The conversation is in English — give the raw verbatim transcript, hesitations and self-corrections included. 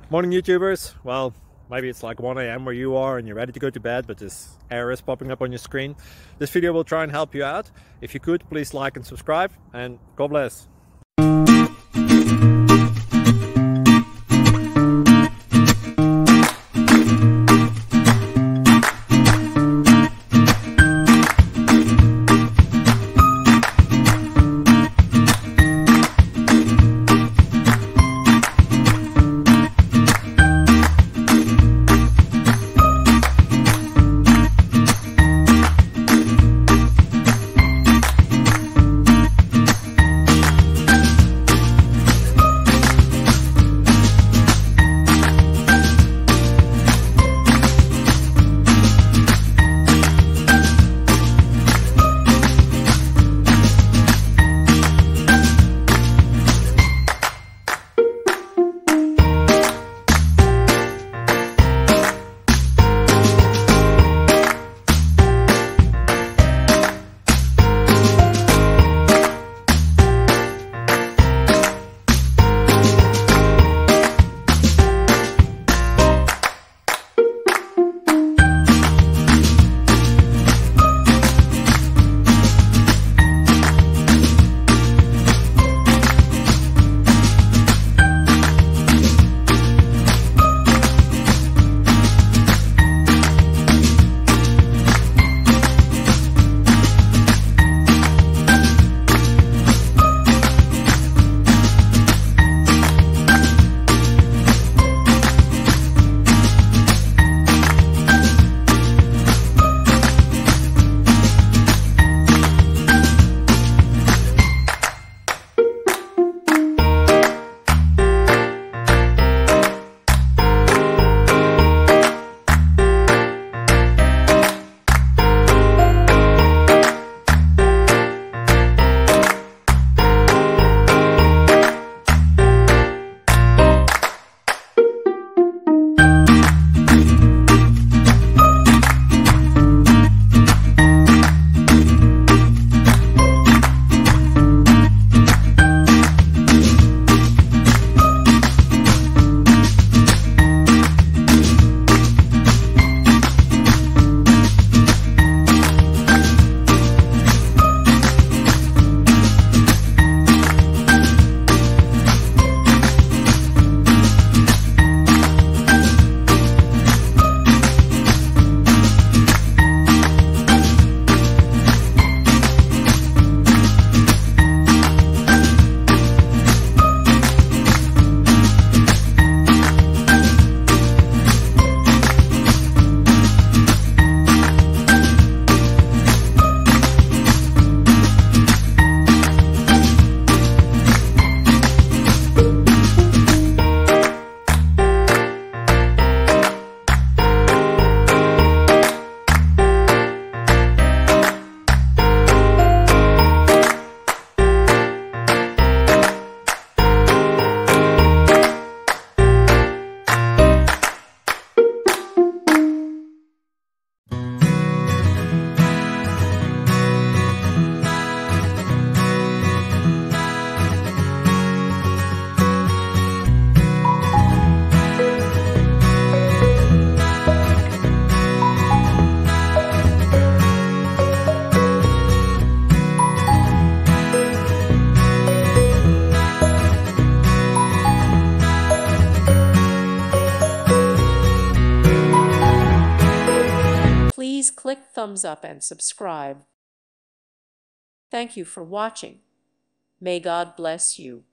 Morning YouTubers. Well, maybe it's like one A M where you are and you're ready to go to bed, but this error is popping up on your screen. This video will try and help you out. If you could, please like and subscribe, and God bless. Please click thumbs up and subscribe. Thank you for watching. May God bless you.